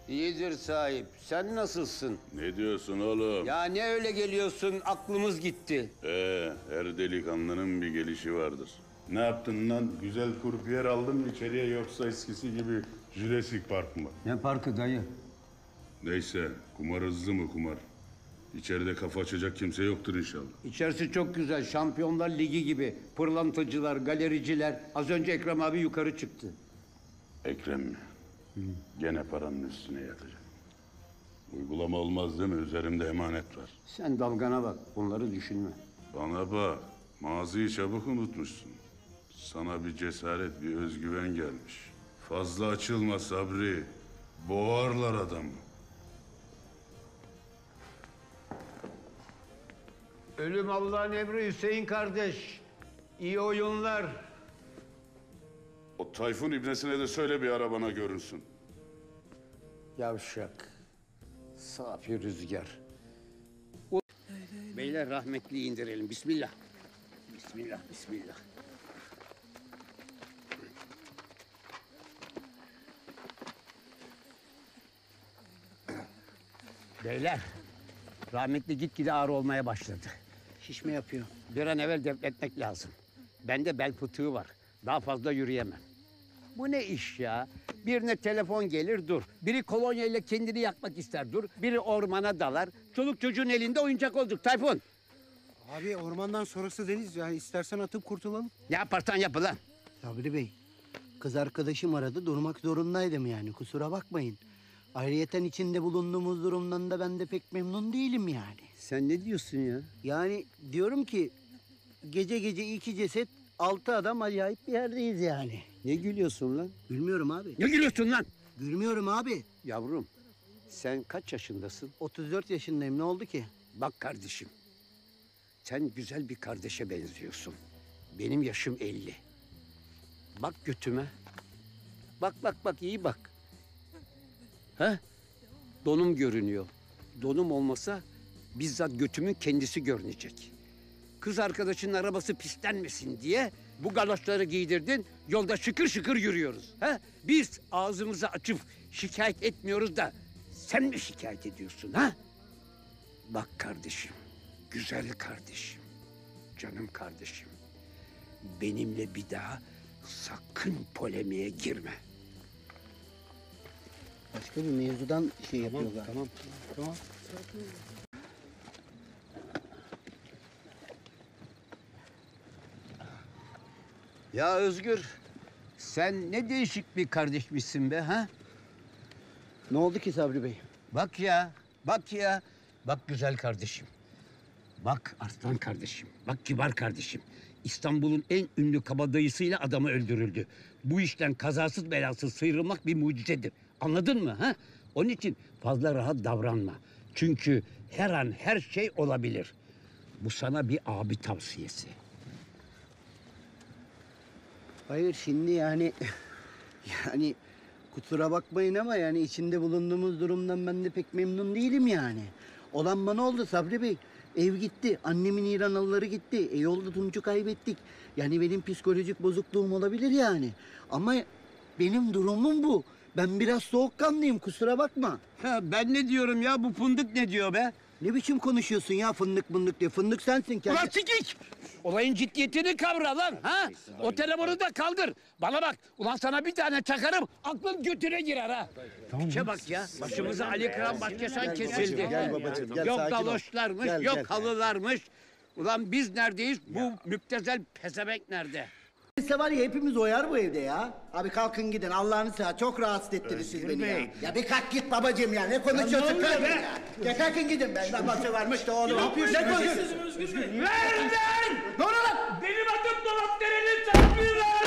İyidir sahip. Sen nasılsın? Ne diyorsun oğlum? Ya ne öyle geliyorsun? Aklımız gitti. Her delikanlının bir gelişi vardır. Ne yaptın lan? Güzel kurpiyer aldın mı içeriye yoksa eskisi gibi Jurassic Park mı? Ne parkı dayı? Neyse, kumar hızlı mı kumar? İçeride kafa açacak kimse yoktur inşallah. İçerisi çok güzel. Şampiyonlar Ligi gibi. Pırlantacılar, galericiler. Az önce Ekrem abi yukarı çıktı. Ekrem mi? Gene paranın üstüne yatacak. Uygulama olmaz değil mi? Üzerimde emanet var. Sen dalgana bak. Bunları düşünme. Bana bak, maziyi çabuk unutmuşsun. Sana bir cesaret, bir özgüven gelmiş. Fazla açılma Sabri. Boğarlar adamı. Ölüm Allah'ın emri Hüseyin kardeş. İyi oyunlar. O Tayfun ibnesine de söyle bir arabana görünsün. Yavşak. Safi rüzgar. Beyler rahmetli indirelim. Bismillah. Bismillah, bismillah. Beyler, rahmetli gitgide ağır olmaya başladı. Şişme yapıyor. Bir an evvel defnetmek lazım. Bende bel fıtığı var. Daha fazla yürüyemem. Bu ne iş ya? Birine telefon gelir dur. Biri kolonya ile kendini yakmak ister dur. Biri ormana dalar. Çoluk çocuğun elinde oyuncak olduk Tayfun. Abi ormandan sonrası deniz yani istersen atıp kurtulalım. Ne yaparsan yap ulan. Sabri Bey, kız arkadaşım aradı durmak zorundaydım yani kusura bakmayın. Ayrıyeten içinde bulunduğumuz durumdan da ben de pek memnun değilim yani. Sen ne diyorsun ya? Yani diyorum ki gece gece 2 ceset 6 adam acayip bir yerdeyiz yani. Ne gülüyorsun lan? Gülmüyorum abi. Ne gülüyorsun lan? Gülmüyorum abi. Yavrum sen kaç yaşındasın? 34 yaşındayım ne oldu ki? Bak kardeşim. Sen güzel bir kardeşe benziyorsun. Benim yaşım 50. Bak götüme. Bak iyi bak. He? Donum görünüyor. Donum olmasa bizzat götümün kendisi görünecek. Kız arkadaşının arabası pislenmesin diye bu galoşları giydirdin. Yolda şıkır şıkır yürüyoruz. He? Biz ağzımızı açıp şikayet etmiyoruz da sen mi şikayet ediyorsun ha? Bak kardeşim, güzel kardeşim, canım kardeşim. Benimle bir daha sakın polemiğe girme. Başka bir mevzudan şey yapıyorlar. Tamam. Ya Özgür, sen ne değişik bir kardeşmişsin be ha? Ne oldu ki Sabri Bey? Bak ya. Bak güzel kardeşim. Bak arslan kardeşim. Bak kibar kardeşim. İstanbul'un en ünlü kabadayısıyla adamı öldürüldü. Bu işten kazasız belasız sıyrılmak bir mucizedir. Anladın mı ha? Onun için fazla rahat davranma. Çünkü her an her şey olabilir. Bu sana bir abi tavsiyesi. Hayır şimdi yani yani kusura bakmayın ama yani içinde bulunduğumuz durumdan ben de pek memnun değilim yani. Olan bana oldu Sabri Bey. Ev gitti, annemin İranalıları gitti. Yolda Tunç'u kaybettik. Yani benim psikolojik bozukluğum olabilir yani. Ama benim durumum bu. Ben biraz soğukkanlıyım kusura bakma. Ha, ben ne diyorum ya bu fındık ne diyor be? Ne biçim konuşuyorsun ya fındık mındık diye. Fındık sensin kendi. Ulan sikik! Olayın ciddiyetini kavra lan ha? O telefonu da kaldır. Bana bak ulan sana bir tane çakarım aklın götüne girer ha. Tamam, bak ya başımıza Ali Kıran Başkesan kesildi. Gel babacığım, gel, Yok sakin ol. galoşlarmış Gel, yok gel. halılarmış. Ulan biz neredeyiz bu müptezel pezevenk nerede? Size var ya hepimiz oyar bu evde ya. Abi kalkın gidin Allah'ını seversen çok rahatsız ettiniz siz beni ya. Ya bir kalk git babacığım ya ne konuşuyorsun kalk ya. Ya kalkın gidin ben babası varmış da oğlum. Ne yapıyorsun? Ne konuşuyorsun? Nereden? Ne oluyor lan? Benim adım Dolap Dere'nin takmıyor lan!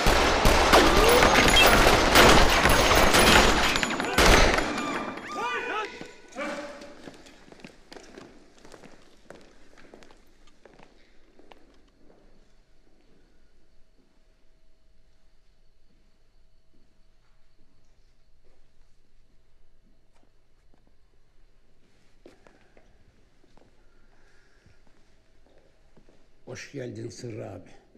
Hoş geldin Sırrı abi.